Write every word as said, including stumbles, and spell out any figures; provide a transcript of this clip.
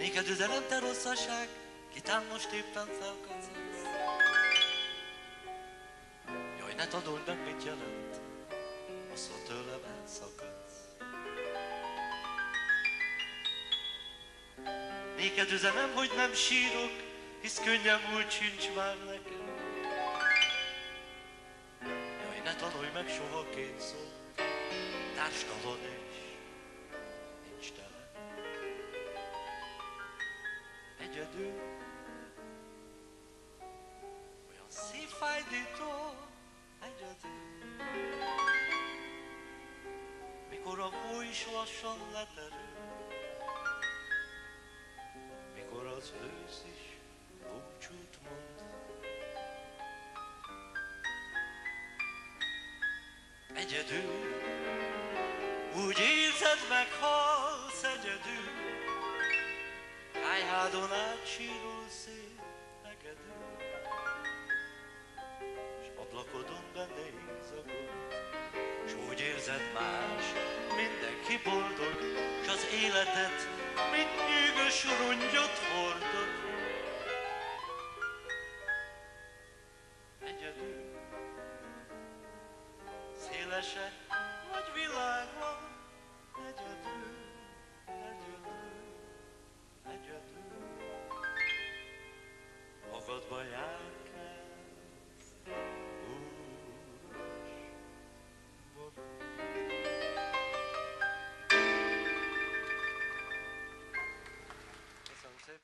Néked üzenem, te rosszaság, kitán most éppen felkacagsz. Jaj, ne tanuld meg, mit jelent, az, ha tőlem elszakadsz. Néked üzenem, hogy nem sírok, hisz könnyem úgy sincs már nekem. Jaj, ne tanulj meg soha két szó, társtalan és nincs tele. Egyedül, olyan szép fájdító, egyedül. Mikor a hó is lassan leterül, mikor az ősz is búcsút mond. Egyedül, úgy érzed, meghalsz egyedül, kályhádon át sírul szép hegedű, s ablakodon benéz a gond, s úgy érzed más, mindenki boldog, s az életet, mint nyűgös rongyot hordod. Egyedül, szélesek nagy világ van, egyedül.